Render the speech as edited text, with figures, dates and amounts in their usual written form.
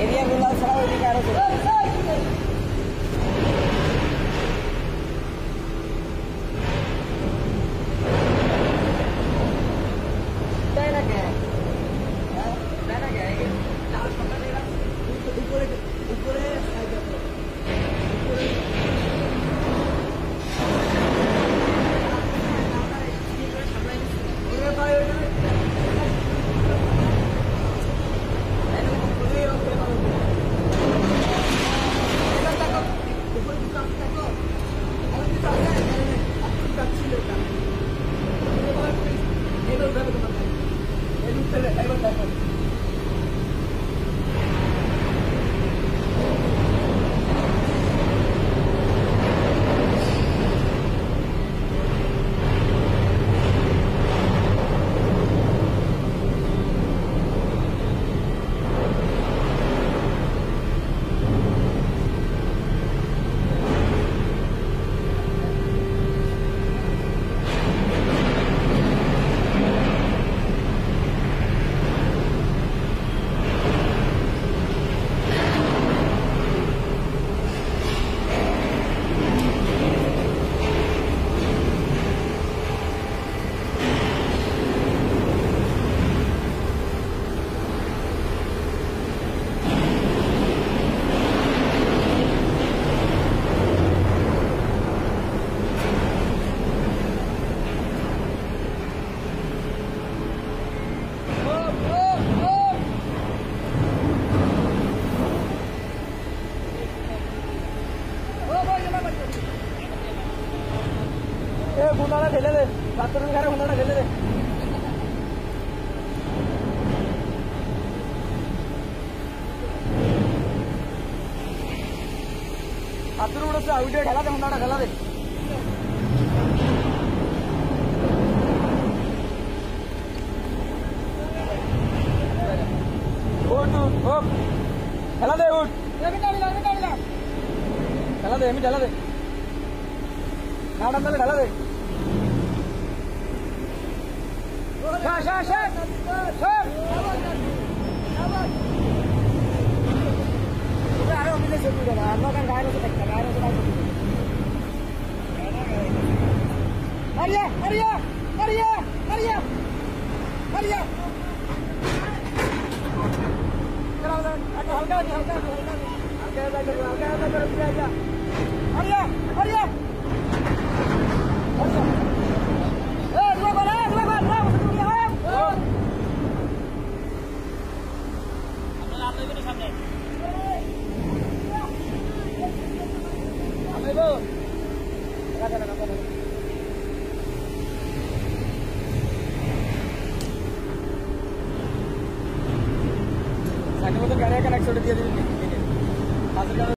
area গুলো ছাড়া ওইদিকে আরো তাই না কে তাই না কে উপরে উপরে हुंडाड़ा ढेले दे बाथरूम घर हुंडाड़ा ढेले दे बाथरूम से आउटे ढला दे हुंडाड़ा ढला दे उठ उठ ढला दे उठ ढला दे ढला दे नाडम में ढला दे कनेक्ट दिया